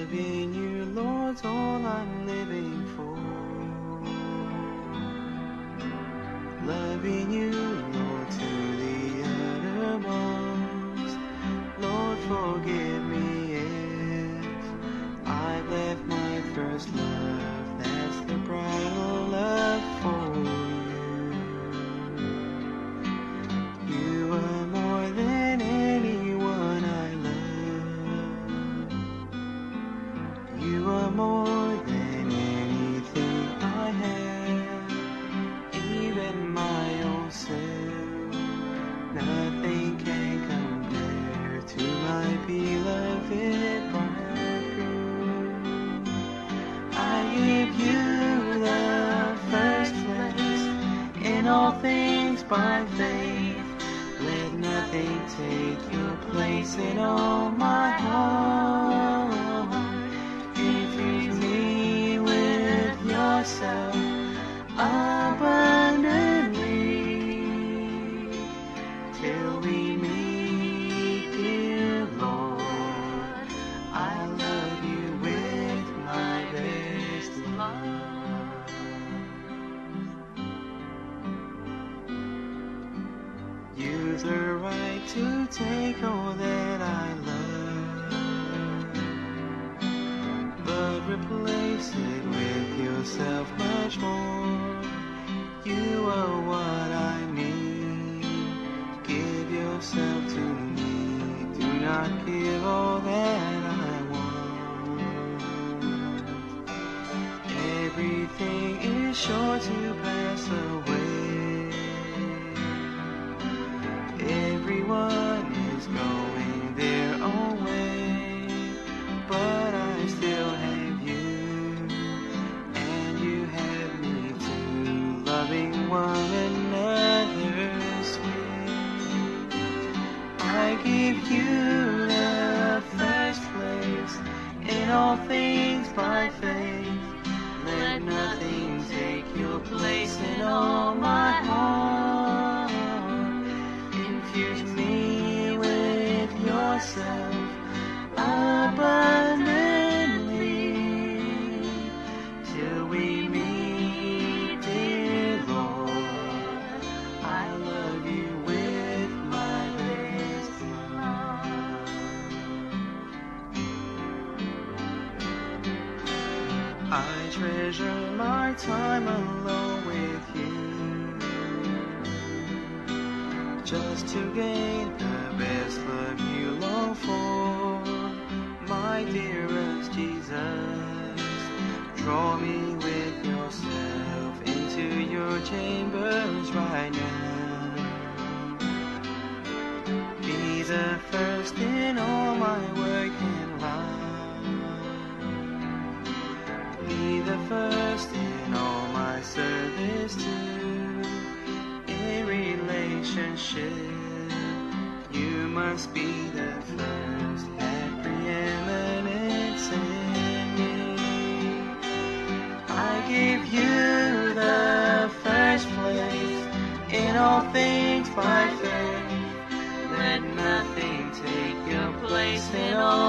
Loving you, Lord's all I'm living for. Loving you, Lord, to the uttermost. Lord, forgive me if I've left my first love. That's the bridal love for you. You are more than anyone I love. You are more than anything I have, even my own self. Nothing can compare to my beloved bridegroom. I give you the first place in all things by faith. Let nothing take your place in all my heart. Infuse me with yourself abundantly till we meet, dear Lord. I love you with my best love. You've the right to take all that I love, but replace it with yourself much more. You are what I need. Give yourself to me. Do not give all that I want. Everything is sure to pass away. Everyone is going their own way, but I still have you, and you have me too, loving one another's way. I give you the first place in all things by faith. Let nothing take your place in all my heart. Infuse me with yourself abundantly till we meet, dear Lord. I love you with my best love. I treasure my time alone with you, just to gain the best love you long for. My dearest Jesus, draw me with yourself into your chambers right now. Be the first in all my work and life. Be the first in all my service too. In relationship, you must be the first, have preeminence in me. I give you the first place in all things by faith. Let nothing take your place in all